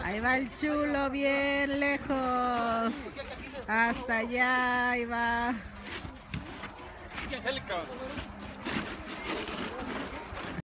Ahí va el chulo bien lejos. Hasta allá, ahí va. Angélica.